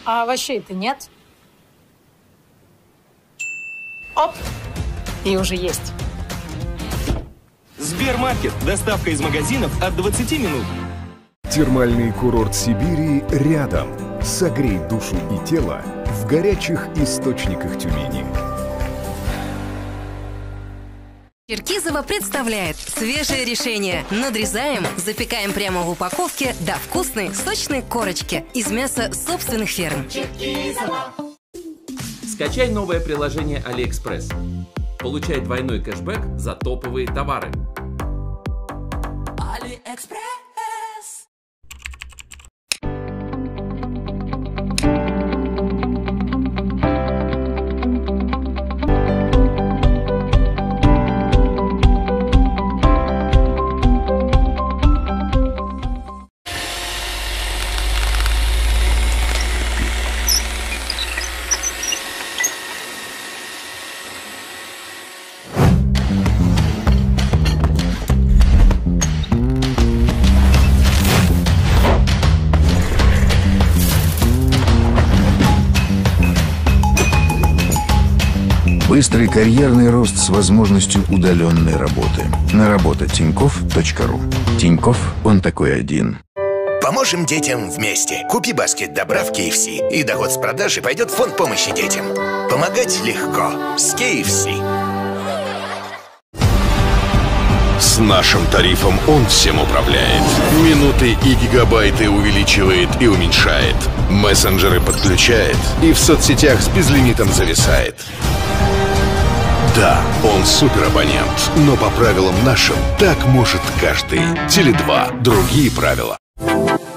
А овощей-то нет? Оп! И уже есть. Сбермаркет. Доставка из магазинов от 20 минут. Термальный курорт Сибири рядом. Согрей душу и тело в горячих источниках Тюмени. Черкизово представляет свежее решение. Надрезаем, запекаем прямо в упаковке до вкусной, сочной корочки из мяса собственных ферм. Черкизово. Скачай новое приложение AliExpress. Получай двойной кэшбэк за топовые товары. AliExpress. Быстрый карьерный рост с возможностью удаленной работы. На работа.тинькофф.ру. Тинькофф, он такой один. Поможем детям вместе. Купи баскет добра в KFC, и доход с продажи пойдет в фонд помощи детям. Помогать легко. С KFC. С нашим тарифом он всем управляет. Минуты и гигабайты увеличивает и уменьшает. Мессенджеры подключает и в соцсетях с безлимитом зависает. Да, он суперабонент, но по правилам нашим так может каждый. Теле2. Другие правила.